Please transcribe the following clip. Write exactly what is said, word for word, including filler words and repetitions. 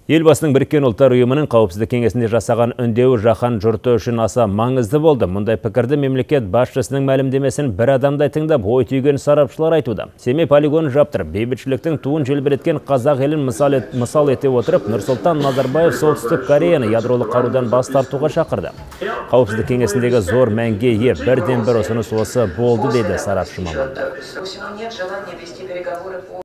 Елбасының Біріккен Ұлттар Ұйымының Қауіпсіздік Кеңесінде жасаған Үндеуі жаһан жұрты үшін аса маңызды болды. Мұндай пікірді мемлекет басшысының мәлімдемесін бір адамдай тыңдап, ой түйген сарапшылар айтуда. Семей полигонын жаптырып, бейбітшіліктің туын желбіреткен қазақ елін мысал, ет, мысал ете отырып, Нұрсұлтан Назарбаев Солтүстік Кореяны ядролық қарудан бас тартуға шақырды. Қауіпсіздік Кеңесіндегі зор мәнге ие бірден бір ұсыныс осы болды, дейді сарапшы мамандар.